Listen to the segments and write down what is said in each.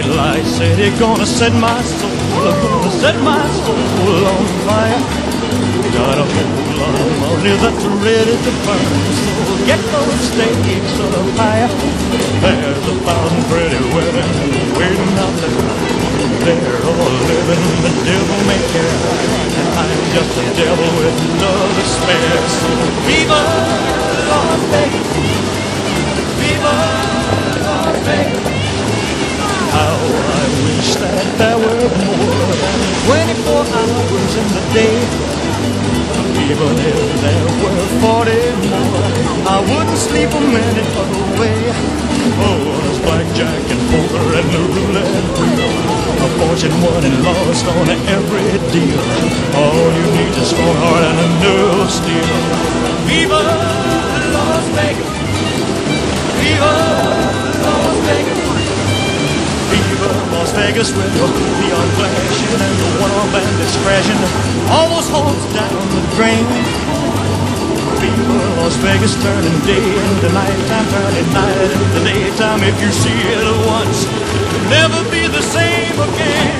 bright light said he's gonna set my soul, gonna set my soul on fire. Got a whole lot of money that's ready to burn, so get those stakes up higher. There's 1,000 pretty women waiting out there. They're all living the devil may care, and I'm just a devil with love to spare. So viva Las Vegas, viva Las Vegas. How I wish that there were more than 24 hours in the day. Even if there were 40 more, I wouldn't sleep a minute away. Oh, there's blackjack and poker and the roulette wheel, a fortune won and lost on every deal. All you need is a strong heart and a nerve of steel. Viva Las Vegas, viva Las Vegas, viva Las Vegas, with the neon flashing and the one-armed bandits crashing, all those hopes down the drain. Viva Las Vegas, turning day into nighttime, turning night into daytime. If you see it once, it'll never be the same again.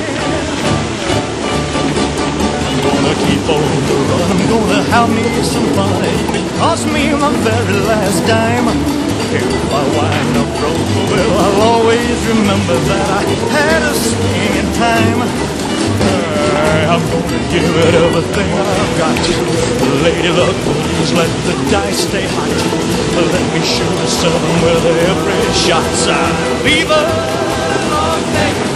I'm gonna keep on the run, I'm gonna have me some fun. It cost me my very last dime. If I wind up broke, well, I'll always remember that I had a swing in time. I'm gonna give it everything I've got. Lady luck, please let the dice stay hot. Let me shoot a 7 with every shot. Viva Las Vegas.